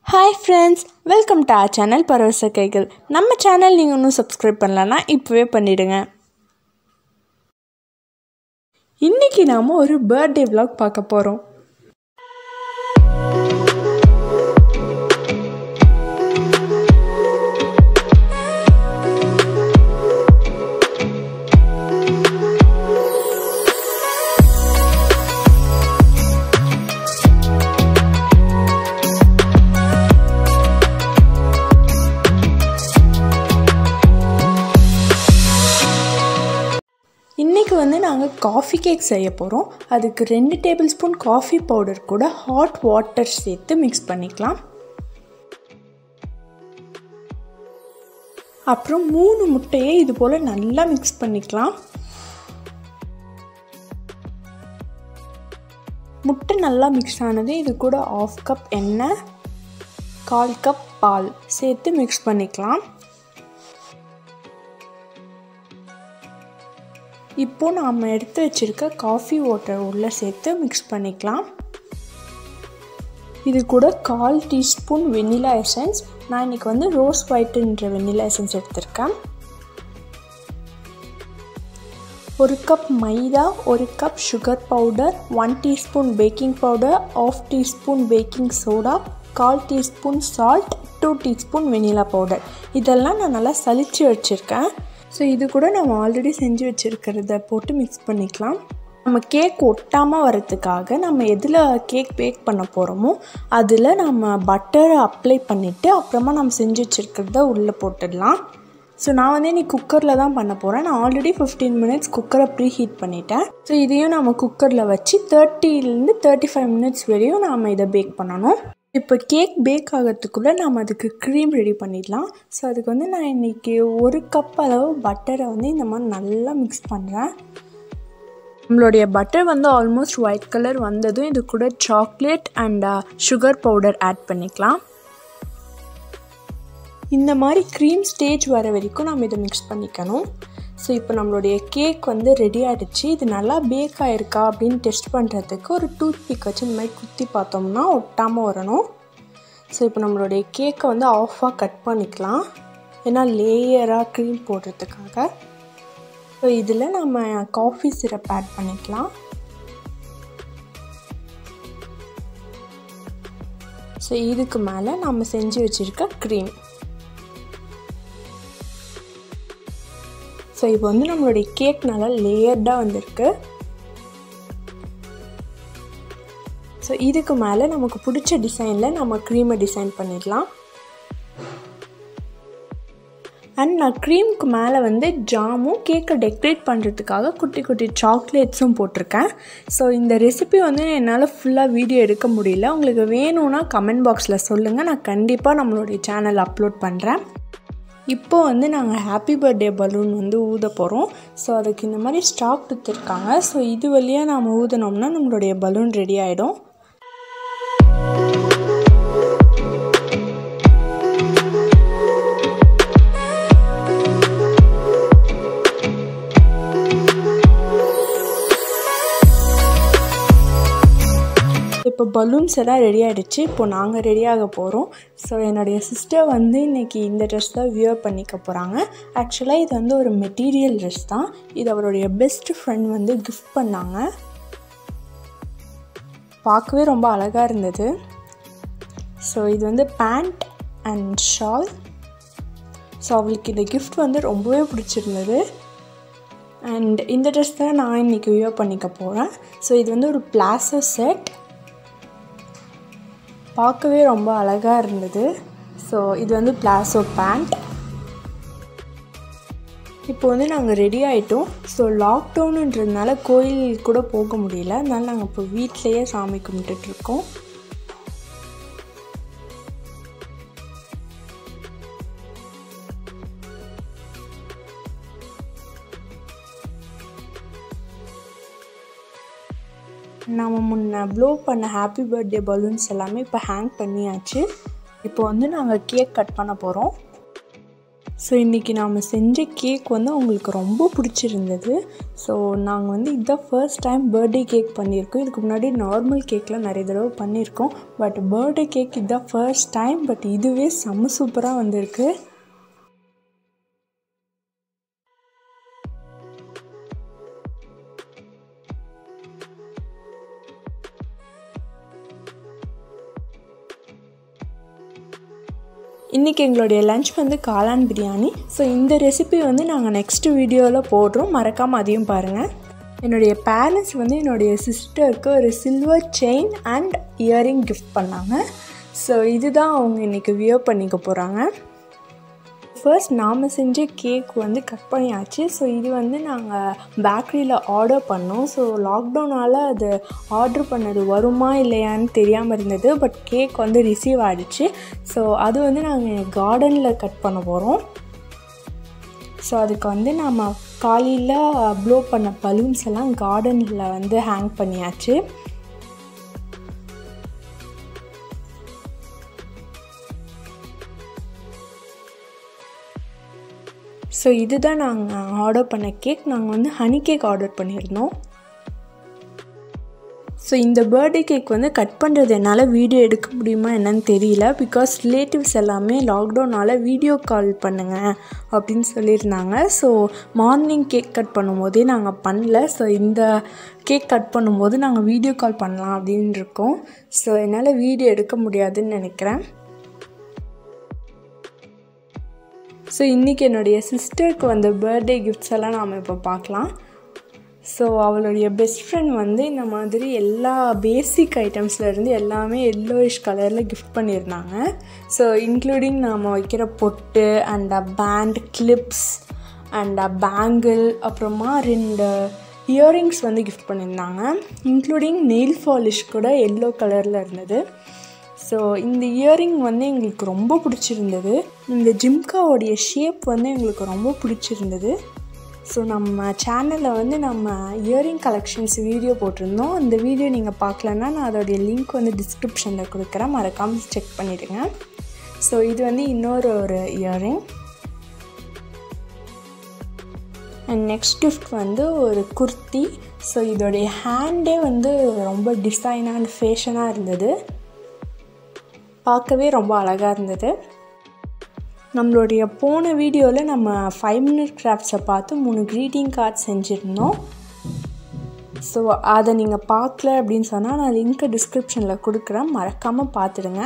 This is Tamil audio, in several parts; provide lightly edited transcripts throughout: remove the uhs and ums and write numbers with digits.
Hi friends, welcome to our channel பரவச கைகள். நம்ம சேனல் நீங்க இன்னும் சப்ஸ்கிரைப் பண்ணலனா இப்பவே பண்ணிடுங்க. இன்னைக்கு நாம ஒரு பர்த்டே vlog பார்க்க போறோம். இன்னைக்கு நாங்கள் காஃபி கேக் செய்ய போகிறோம். அதுக்கு 2 டேபிள் ஸ்பூன் காஃபி பவுடர் கூட ஹாட் வாட்டர் சேர்த்து மிக்ஸ் பண்ணிக்கலாம். அப்புறம் 3 முட்டையை இது போல் நல்லா மிக்ஸ் பண்ணிக்கலாம். முட்டை நல்லா மிக்ஸ் ஆனது இது கூட 1/2 கப் எண்ணெய் 1/4 கப் பால் சேர்த்து மிக்ஸ் பண்ணிக்கலாம். இப்போ நாம் எடுத்து வச்சிருக்க காஃபி வாட்டர் உள்ளே சேர்த்து மிக்ஸ் பண்ணிக்கலாம். இது கூட 1/4 டீஸ்பூன் வெனிலா எசன்ஸ். நான் இன்றைக்கி ரோஸ் ஒயிட்ன்ற வெனிலா எசன்ஸ் எடுத்திருக்கேன். 1 cup maida, 1 cup sugar powder, 1 teaspoon baking powder, 1/2 teaspoon baking soda, 1/4 teaspoon salt, 2 teaspoon vanilla powder. இதெல்லாம் நான் நல்லா சலிச்சு வச்சுருக்கேன். ஸோ இது கூட நம்ம ஆல்ரெடி செஞ்சு வச்சுருக்கிறத போட்டு மிக்ஸ் பண்ணிக்கலாம். நம்ம கேக் ஒட்டாமல் வரதுக்காக நம்ம எதில் கேக் பேக் பண்ண போகிறோமோ அதில் நம்ம பட்டரை அப்ளை பண்ணிவிட்டு அப்புறமா நம்ம செஞ்சு வச்சுருக்கிறத உள்ளே போட்டுடலாம். ஸோ நான் இன்றைக்கி குக்கரில் தான் பண்ண போகிறேன். நான் ஆல்ரெடி 15 மினிட்ஸ் குக்கரை ப்ரீ ஹீட் பண்ணிட்டேன். ஸோ இதையும் நம்ம குக்கரில் வச்சு 30 to 35 மினிட்ஸ் வரையும் நாம் இதை பேக் பண்ணணும். இப்போ கேக் பேக் ஆகிறதுக்குள்ளே நம்ம அதுக்கு க்ரீம் ரெடி பண்ணிடலாம். ஸோ அதுக்கு நான் இன்றைக்கி 1 கப் அளவு பட்டரை இந்த மாதிரி நல்லா மிக்ஸ் பண்ணுறேன். நம்மளுடைய பட்டர் ஆல்மோஸ்ட் ஒயிட் கலர் வந்ததும் இது கூட chocolate and sugar powder add பண்ணிக்கலாம். இந்த மாதிரி க்ரீம் ஸ்டேஜ் வர வரைக்கும் நம்ம இதை மிக்ஸ் பண்ணிக்கணும். ஸோ இப்போ நம்மளுடைய கேக் ரெடி ஆகிடுச்சு. இது நல்லா பேக் ஆகிருக்கா அப்படின்னு டெஸ்ட் பண்ணுறதுக்கு ஒரு டூத் பிக் வச்சு இந்த மாதிரி குத்தி பார்த்தோம்னா ஒட்டாமல் வரணும். ஸோ இப்போ நம்மளுடைய கேக்கை ஆஃபாக கட் பண்ணிக்கலாம். ஏன்னா லேயராக க்ரீம் போடுறதுக்காக. ஸோ இதில் நம்ம காஃபி சிரப் ஆட் பண்ணிக்கலாம். ஸோ இதுக்கு மேலே நம்ம செஞ்சு வச்சுருக்க க்ரீம். ஸோ இப்போ நம்மளுடைய கேக் நல்லா லேயர்டாக வந்திருக்கு. ஸோ இதுக்கு மேலே நமக்கு பிடிச்ச டிசைனில் நம்ம க்ரீமை டிசைன் பண்ணிடலாம். அண்ட் நான் க்ரீமுக்கு மேலே ஜாமும் கேக்கை டெக்கரேட் பண்ணுறதுக்காக குட்டி குட்டி சாக்லேட்ஸும் போட்டிருக்கேன். ஸோ இந்த ரெசிபி என்னால் ஃபுல்லாக வீடியோ எடுக்க முடியல. உங்களுக்கு வேணும்னா கமெண்ட் பாக்ஸில் சொல்லுங்கள். நான் கண்டிப்பாக நம்மளுடைய சேனல் அப்லோட் பண்ணுறேன். இப்போது நாங்கள் ஹாப்பி பர்த்டே பலூன் ஊத போகிறோம். ஸோ அதுக்கு இந்த மாதிரி ஸ்டாக் கொடுத்துருக்காங்க. ஸோ இது வழியாக நாம் ஊதினோம்னா நம்மளுடைய பலூன் ரெடி ஆகிடும். இப்போ பலூன்ஸ் எல்லாம் ரெடி ஆகிடுச்சு. இப்போது நாங்கள் ரெடியாக போகிறோம். ஸோ என்னுடைய சிஸ்டர் இன்றைக்கி இந்த ட்ரெஸ் தான் வியர் பண்ணிக்க போகிறாங்க. ஆக்சுவலாக இது ஒரு மெட்டீரியல் ட்ரெஸ் தான். இது அவருடைய பெஸ்ட் ஃப்ரெண்ட் கிஃப்ட் பண்ணாங்க. பார்க்கவே ரொம்ப அழகாக இருந்தது. ஸோ இது பேண்ட் அண்ட் ஷால். ஸோ அவளுக்கு இந்த கிஃப்ட் ரொம்பவே பிடிச்சிருந்தது. அண்ட் இந்த ட்ரெஸ் தான் நான் இன்றைக்கி வியர் பண்ணிக்க போகிறேன். ஸோ இது ஒரு பிளாசோ செட். பார்க்கவே ரொம்ப அழகாக இருந்தது. ஸோ இது பிளாசோ பேண்ட். இப்போ நாங்கள் ரெடி ஆகிட்டோம். ஸோ லாக்டவுனுன்றதுனால கோயில் கூட போக முடியல. அதனால நாங்கள் இப்போ வீட்டிலையே சாமி கும்பிட்டுட்ருக்கோம். நாம் முன்ன ப்ளோ பண்ண ஹாப்பி பர்த்டே பலூன்ஸ் எல்லாமே இப்போ ஹேங் பண்ணியாச்சு. இப்போ நாங்கள் கேக் கட் பண்ண போகிறோம். ஸோ இன்றைக்கி நாம் செஞ்ச கேக் வந்து அவங்களுக்கு ரொம்ப பிடிச்சிருந்தது. ஸோ நாங்கள் வந்து இதுதான் ஃபர்ஸ்ட் டைம் பர்த்டே கேக் பண்ணியிருக்கோம். இதுக்கு முன்னாடி நார்மல் கேக்லாம் நிறைய தடவை பண்ணியிருக்கோம். பட் பர்த்டே கேக் இதுதான் ஃபர்ஸ்ட் டைம். பட் இதுவே செம்ம சூப்பராக வந்திருக்கு. இன்றைக்கி எங்களுடைய லன்ச் வந்து காளான் பிரியாணி. ஸோ இந்த ரெசிபி வந்து நாங்கள் நெக்ஸ்ட் வீடியோவில் போடுறோம், மறக்காமல் அதையும் பாருங்கள். என்னுடைய பேரண்ட்ஸ் வந்து என்னுடைய சிஸ்டருக்கு ஒரு silver chain and earring gift பண்ணாங்க. ஸோ இதுதான் அவங்க இன்றைக்கி வியர் பண்ணிக்க போகிறாங்க. ஃபர்ஸ்ட் நாம் செஞ்ச கேக் வந்து கட் பண்ணியாச்சு. ஸோ இது வந்து நாங்கள் பேக்கரியில் ஆர்டர் பண்ணோம். ஸோ லாக்டவுனால் அது ஆர்டர் பண்ணது வருமா இல்லையான்னு தெரியாமல் இருந்தது. பட் கேக் வந்து ரிசீவ் ஆகிடுச்சு. ஸோ அது வந்து நாங்கள் கார்டனில் கட் பண்ண போகிறோம். ஸோ அதுக்கு வந்து நம்ம காலையில் ப்ளோ பண்ண பலூன்ஸ் எல்லாம் கார்டனில் வந்து ஹேங் பண்ணியாச்சு. ஸோ இதுதான் நாங்கள் ஆர்டர் பண்ண கேக். நாங்கள் வந்து ஹனி கேக் ஆர்டர் பண்ணியிருந்தோம். ஸோ இந்த பர்த்டே கேக் வந்து கட் பண்ணுறது என்னால் வீடியோ எடுக்க முடியுமா என்னன்னு தெரியல. பிகாஸ் ரிலேட்டிவ்ஸ் எல்லாமே லாக்டவுனால் வீடியோ கால் பண்ணுங்கள் அப்படின்னு சொல்லியிருந்தாங்க. ஸோ மார்னிங் கேக் கட் பண்ணும்போதே நாங்கள் பண்ணல. ஸோ இந்த கேக் கட் பண்ணும்போது நாங்கள் வீடியோ கால் பண்ணலாம் அப்படின்னு இருக்கோம். ஸோ என்னால் வீடியோ எடுக்க முடியாதுன்னு நினைக்கிறேன். ஸோ இன்றைக்கி என்னுடைய சிஸ்டருக்கு வந்த பர்த்டே கிஃப்ட்ஸ் எல்லாம் நாம் இப்போ பார்க்கலாம். ஸோ அவளுடைய பெஸ்ட் ஃப்ரெண்ட் வந்து இந்த மாதிரி எல்லா பேசிக் ஐட்டம்ஸ்லேருந்து எல்லாமே எல்லோயிஷ் கலரில் கிஃப்ட் பண்ணியிருந்தாங்க. ஸோ இன்க்ளூடிங் நாம் வைக்கிற பொட்டு and band clips and bangle, அப்புறமா 2 இயரிங்ஸ் வந்து கிஃப்ட் பண்ணியிருந்தாங்க. இன்க்ளூடிங் நெயில் பாலிஷ் கூட எல்லோ கலரில் இருந்தது. ஸோ இந்த இயரிங் வந்து எங்களுக்கு ரொம்ப பிடிச்சிருந்தது. இந்த ஜிம்காவோடைய ஷேப் வந்து எங்களுக்கு ரொம்ப பிடிச்சிருந்தது. ஸோ நம்ம சேனலில் வந்து நம்ம இயரிங் கலெக்ஷன்ஸ் வீடியோ போட்டிருந்தோம். அந்த வீடியோ நீங்கள் பார்க்கலன்னா நான் அதோடைய லிங்க் வந்து டிஸ்கிரிப்ஷனில் கொடுக்குறேன், மறக்காமல் செக் பண்ணிவிடுங்க. ஸோ இது வந்து இன்னொரு இயரிங். அண்ட் நெக்ஸ்ட் கிஃப்ட் வந்து ஒரு குர்த்தி. ஸோ இதோடைய ஹேண்டே வந்து ரொம்ப டிசைனாக அண்ட் ஃபேஷனாக இருந்தது. பார்க்கவே ரொம்ப அழகாக இருந்தது. நம்மளுடைய போன வீடியோவில் நம்ம 5 minute கிராஃப்ட்ஸை பார்த்து 3 க்ரீட்டிங் கார்ட்ஸ் செஞ்சுருந்தோம். ஸோ அதை நீங்கள் பார்க்கல அப்படின்னு சொன்னால் நான் லிங்க்கை டிஸ்கிரிப்ஷனில் கொடுக்குறேன், மறக்காமல் பார்த்துடுங்க.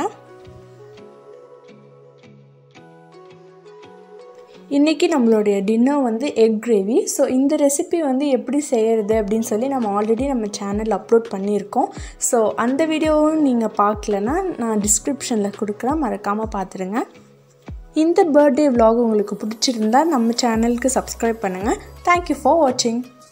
இன்றைக்கி நம்மளுடைய டின்னர் வந்து எக் கிரேவி. ஸோ இந்த ரெசிபி வந்து எப்படி செய்கிறது அப்படின்னு சொல்லி நம்ம ஆல்ரெடி நம்ம சேனலில் அப்லோட் பண்ணியிருக்கோம். ஸோ அந்த வீடியோவும் நீங்கள் பார்க்கலன்னா நான் டிஸ்கிரிப்ஷனில் கொடுக்குறேன், மறக்காமல் பார்த்துடுங்க. இந்த பர்த்டே vlog உங்களுக்கு பிடிச்சிருந்தா நம்ம சேனலுக்கு சப்ஸ்கிரைப் பண்ணுங்கள். தேங்க்யூ ஃபார் வாட்சிங்.